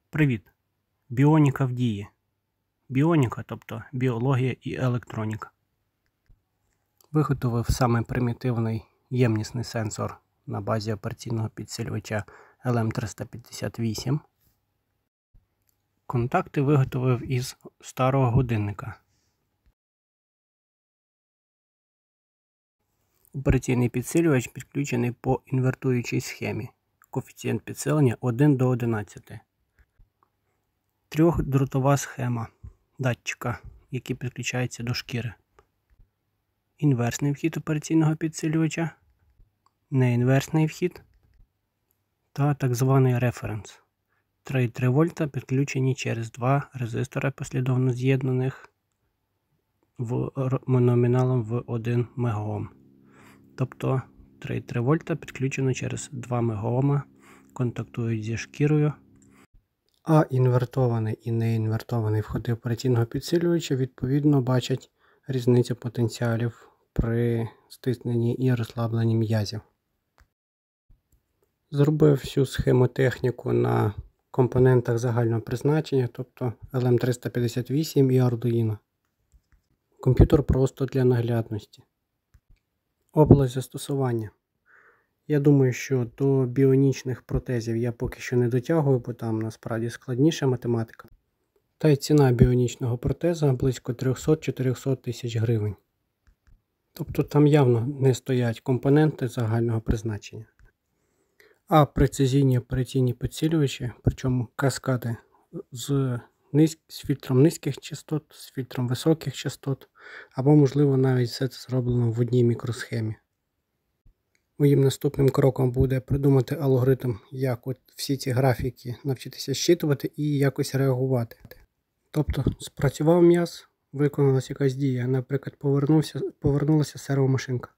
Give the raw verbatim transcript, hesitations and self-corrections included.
Привіт! Біоніка в дії. Біоніка, тобто біологія і електроніка. Виготовив саме примітивний ємнісний сенсор на базі операційного підсилювача ел ем триста п'ятдесят вісім. Контакти виготовив із старого годинника. Операційний підсилювач підключений по інвертуючій схемі. Коефіцієнт підсилення один до одинадцяти. Трьохдротова схема датчика, який підключається до шкіри. Інверсний вхід операційного підсилювача, неінверсний вхід та так званий референс. три і три вольта підключені через два резистора послідовно з'єднаних в номіналом в один мегаом. Тобто три і три вольта підключено через два мегаома, контактують зі шкірою. А інвертований і неінвертований входи операційного підсилювача відповідно бачать різницю потенціалів при стисненні і розслабленні м'язів. Зробив всю схемотехніку на компонентах загального призначення, тобто ел ем триста п'ятдесят вісім і Arduino. Комп'ютер просто для наглядності. Область застосування. Я думаю, що до біонічних протезів я поки що не дотягую, бо там насправді складніша математика. Та й ціна біонічного протеза близько триста-чотириста тисяч гривень. Тобто там явно не стоять компоненти загального призначення. А прецизійні операційні підсилювачі, причому каскади з, низь... з фільтром низьких частот, з фільтром високих частот, або можливо навіть все це зроблено в одній мікросхемі. Моїм наступним кроком буде придумати алгоритм, як от всі ці графіки навчитися зчитувати і якось реагувати. Тобто спрацював м'яз, виконалася якась дія, наприклад, повернувся, повернулася сервомашинка.